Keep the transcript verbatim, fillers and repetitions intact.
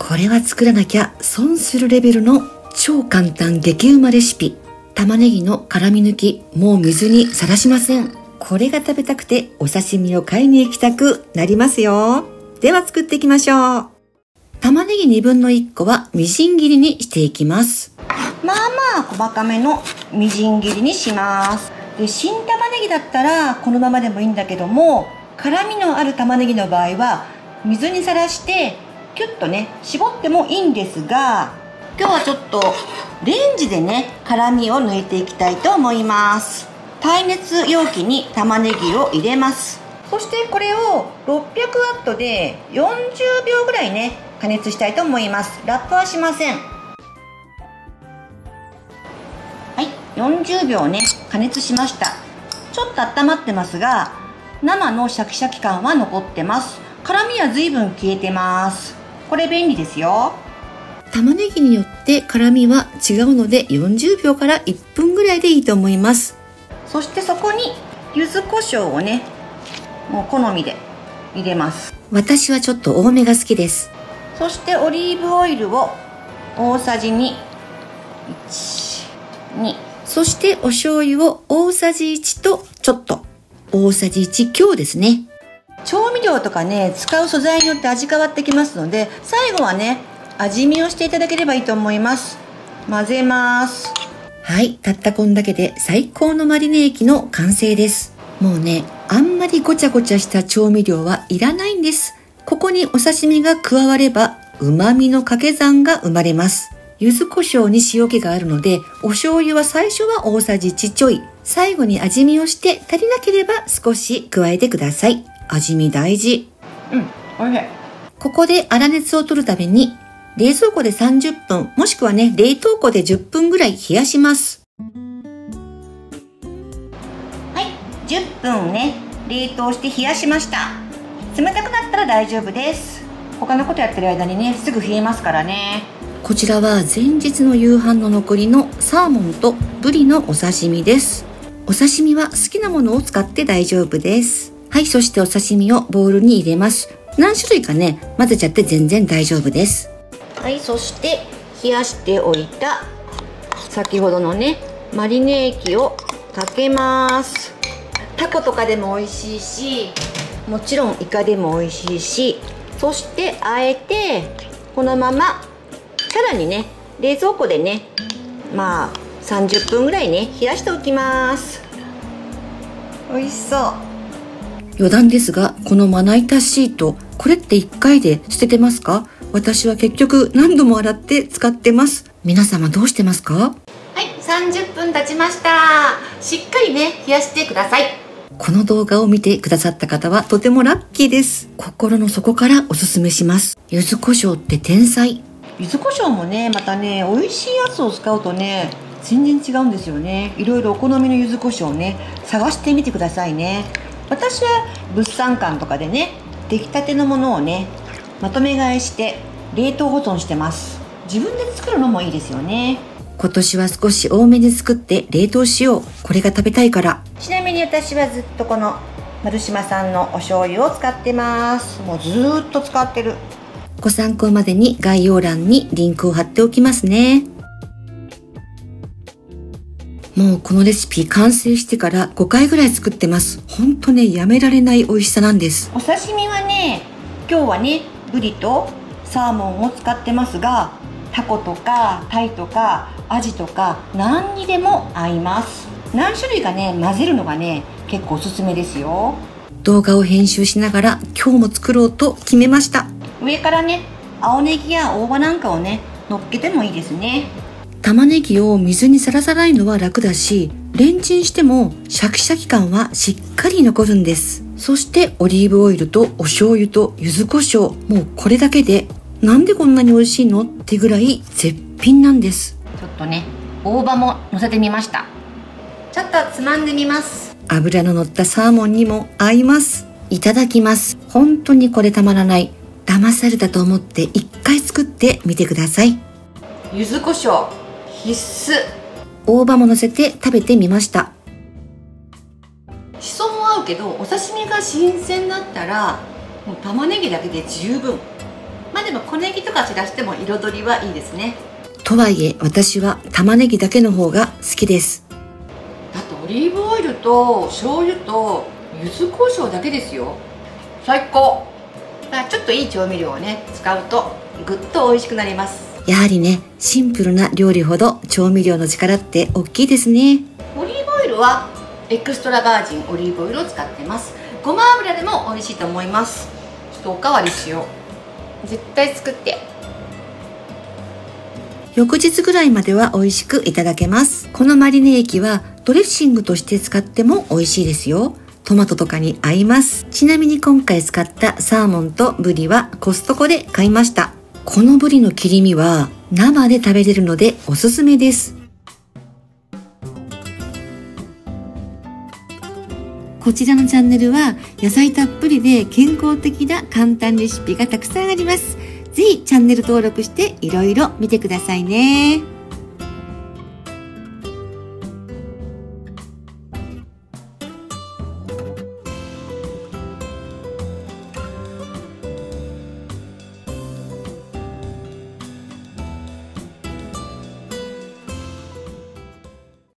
これは作らなきゃ損するレベルの超簡単激うまレシピ。玉ねぎの辛み抜き、もう水にさらしません。これが食べたくてお刺身を買いに行きたくなりますよ。では作っていきましょう。玉ねぎにぶんのいっこはみじん切りにしていきます。まあまあ細かめのみじん切りにします。で、新玉ねぎだったらこのままでもいいんだけども、辛みのある玉ねぎの場合は水にさらしてキュッとね絞ってもいいんですが、今日はちょっとレンジでね辛みを抜いていきたいと思います。耐熱容器に玉ねぎを入れます。そしてこれをろっぴゃくワットでよんじゅうびょうぐらいね加熱したいと思います。ラップはしません。はい、よんじゅうびょうね加熱しました。ちょっと温まってますが生のシャキシャキ感は残ってます。辛みは随分消えてます。これ便利ですよ。玉ねぎによって辛みは違うのでよんじゅうびょうからいっぷんぐらいでいいと思います。そしてそこに柚子胡椒をねもう好みで入れます。私はちょっと多めが好きです。そしてオリーブオイルを大さじに、いち、に、そしてお醤油を大さじいちとちょっと、大さじいち強ですね。調味料とかね使う素材によって味変わってきますので、最後はね味見をしていただければいいと思います。混ぜます。はい、たったこんだけで最高のマリネ液の完成です。もうね、あんまりごちゃごちゃした調味料はいらないんです。ここにお刺身が加われば、旨味の掛け算が生まれます。柚子胡椒に塩気があるので、お醤油は最初は大さじいちちょい、最後に味見をして足りなければ少し加えてください。味見大事。うん、おいしい。ここで粗熱を取るために、冷蔵庫でさんじゅっぷん、もしくはね、冷凍庫でじゅっぷんぐらい冷やします。はい、じゅっぷんね、冷凍して冷やしました。冷たくなったら大丈夫です。他のことやってる間にね、すぐ冷えますからね。こちらは前日の夕飯の残りのサーモンとブリのお刺身です。お刺身は好きなものを使って大丈夫です。はい、そしてお刺身をボウルに入れます。何種類かね、混ぜちゃって全然大丈夫です。はい、そして冷やしておいた先ほどのねマリネ液をかけます。タコとかでも美味しいし、もちろんイカでも美味しいし、そしてあえてこのままさらにね冷蔵庫でねまあさんじゅっぷんぐらいね冷やしておきます。美味しそう。余談ですが、このまな板シート、これっていっかいで捨ててますか？私は結局何度も洗って使ってます。皆様どうしてますか？はい、さんじゅっぷん経ちました。しっかりね冷やしてください。この動画を見てくださった方はとてもラッキーです。心の底からおすすめします。柚子胡椒って天才。柚子胡椒もねまたね美味しいやつを使うとね全然違うんですよね。いろいろお好みの柚子胡椒をね探してみてくださいね。私は物産館とかでね出来たてのものをねまとめ買いして冷凍保存してます。自分で作るのもいいですよね。今年は少し多めに作って冷凍しよう。これが食べたいから。ちなみに私はずっとこの丸島さんのお醤油を使ってます。もうずーっと使ってる。ご参考までに概要欄にリンクを貼っておきますね。もうこのレシピ完成してからごかいぐらい作ってます。ほんとねやめられない美味しさなんです。お刺身はね今日はねブリとサーモンを使ってますが、タコとかタイとかアジとか何にでも合います。何種類かね混ぜるのがね結構おすすめですよ。動画を編集しながら今日も作ろうと決めました。上からね青ネギや大葉なんかをね乗っけてもいいですね。玉ねぎを水にさらさないのは楽だし、レンチンしてもシャキシャキ感はしっかり残るんです。そしてオリーブオイルとお醤油と柚子胡椒、もうこれだけでなんでこんなに美味しいのってぐらい絶品なんです。ちょっとね大葉も乗せてみました。ちょっとつまんでみます。脂の乗ったサーモンにも合います。いただきます。本当にこれたまらない。騙されたと思って一回作ってみてください。柚子胡椒必須。大葉も乗せて食べてみました。しそも合うけどお刺身が新鮮だったらもう玉ねぎだけで十分。 まあでも小ネギとか散らしても彩りはいいですね。 とはいえ私は玉ねぎだけの方が好きです。 あとオリーブオイルと醤油と柚子胡椒だけですよ。最高。ちょっといい調味料をね使うとぐっと美味しくなります。 やはりね、シンプルな料理ほど調味料の力って大きいですね。 オリーブオイルはエクストラバージンオリーブオイルを使ってます。ごま油でも美味しいと思います。ちょっとおかわりしよう。絶対作って。 翌日ぐらいまでは美味しくいただけます。このマリネ液はドレッシングとして使っても美味しいですよ。トマトとかに合います。ちなみに今回使ったサーモンとブリはコストコで買いました。このブリの切り身は生で食べれるのでおすすめです。こちらのチャンネルは野菜たっぷりで健康的な簡単レシピがたくさんあります。ぜひチャンネル登録していろいろ見てくださいね。